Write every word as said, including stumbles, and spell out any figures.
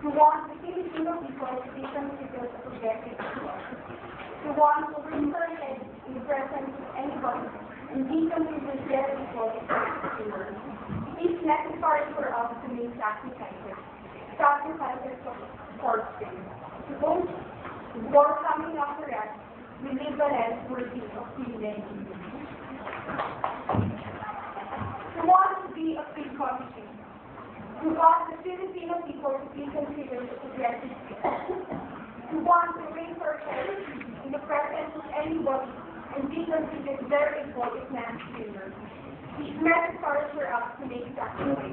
We want the Filipino people to be considered a progressive people. We want to raise our heads in the presence of anybody and be considered their equal as consumers. It is necessary for us to make sacrifices, sacrifices of fortune. To those who are coming after us, we live a life worthy of living. We want to be a free country. We want the Filipino people to be considered a progressive people. We want to raise our heads in the presence of anybody and be considered their equal as non-streamers. It is necessary for us to make sacrifices.